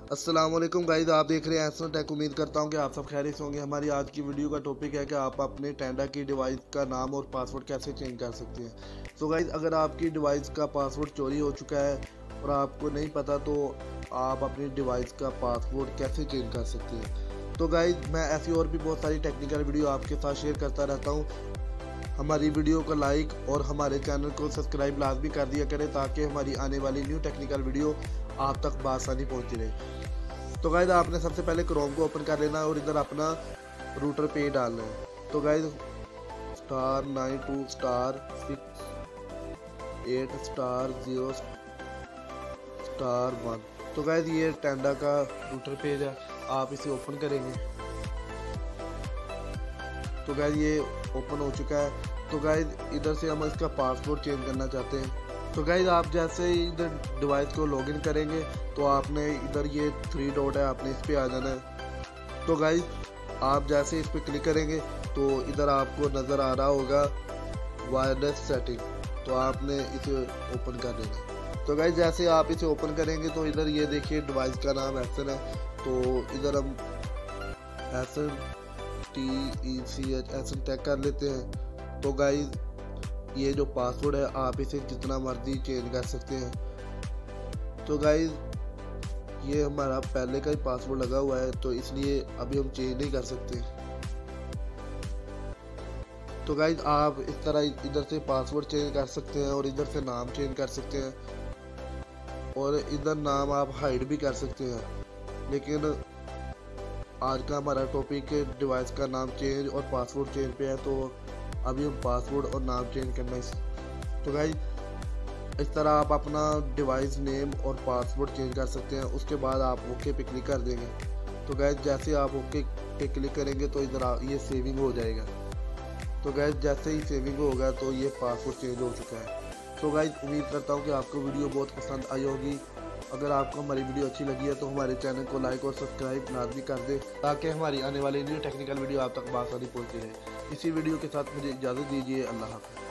अस्सलाम वालेकुम गाइस, आप देख रहे हैं एसएन टेक। उम्मीद करता हूं कि आप सब खैरियत से होंगे। हमारी आज की वीडियो का टॉपिक है कि आप अपने टेंडा की डिवाइस का नाम और पासवर्ड कैसे चेंज कर सकते हैं। तो गाइस, अगर आपकी डिवाइस का पासवर्ड चोरी हो चुका है और आपको नहीं पता तो आप अपनी डिवाइस का पासवर्ड कैसे चेंज कर सकते हैं। तो गाइस, मैं ऐसी और भी बहुत सारी टेक्निकल वीडियो आपके साथ शेयर करता रहता हूँ। हमारी वीडियो को लाइक और हमारे चैनल को सब्सक्राइब लाजमी कर दिया करें ताकि हमारी आने वाली न्यू टेक्निकल वीडियो आप तक बआसानी पहुंचती रहे। तो गाइस, आपने सबसे पहले क्रोम को ओपन कर लेना है और इधर अपना रूटर पे डालना है। तो गाइस, *92*6*8*0*1। तो गाइस, ये टेंडा का रूटर पेज है, आप इसे ओपन करेंगे। तो गाइस, ये ओपन हो चुका है। तो गाइस, इधर से हम इसका पासवर्ड चेंज करना चाहते हैं। तो गाइस, आप जैसे ही इधर डिवाइस को लॉगिन करेंगे तो आपने इधर ये 3 डॉट है, आपने इस पे आ जाना है। तो गाइस, आप जैसे इस पे क्लिक करेंगे तो इधर आपको नज़र आ रहा होगा वायरलेस सेटिंग, तो आपने इसे ओपन कर लेना। तो गाइस, जैसे आप इसे ओपन करेंगे तो इधर ये देखिए डिवाइस का नाम एसन है। तो इधर हम एसन टैग कर लेते हैं। तो गाइस, ये जो पासवर्ड है आप इसे जितना मर्जी चेंज कर सकते हैं। तो गाइस, ये हमारा पहले का ही पासवर्ड लगा हुआ है तो इसलिए अभी हम चेंज नहीं कर सकते। तो गाइस, आप इस तरह इधर से पासवर्ड चेंज कर सकते हैं और इधर से नाम चेंज कर सकते हैं और इधर नाम आप हाइड भी कर सकते हैं। लेकिन आज का हमारा टॉपिक डिवाइस का नाम चेंज और पासवर्ड चेंज पे है, तो अभी हम पासवर्ड और नाम चेंज करना है। तो गाइस, इस तरह आप अपना डिवाइस नेम और पासवर्ड चेंज कर सकते हैं। उसके बाद आप ओके पे क्लिक कर देंगे। तो गाइस, जैसे आप ओके पे क्लिक करेंगे तो इधर ये सेविंग हो जाएगा। तो गाइस, जैसे ही सेविंग होगा तो ये पासवर्ड चेंज हो चुका है। तो गाइस, उम्मीद करता हूँ कि आपको वीडियो बहुत पसंद आई होगी। अगर आपको हमारी वीडियो अच्छी लगी है तो हमारे चैनल को लाइक और सब्सक्राइब लाजमी कर दें ताकि हमारी आने वाली न्यू टेक्निकल वीडियो आप तक बआसानी पहुंचती रहे। इसी वीडियो के साथ मुझे इजाज़त दीजिए। अल्लाह हाफ़िज़।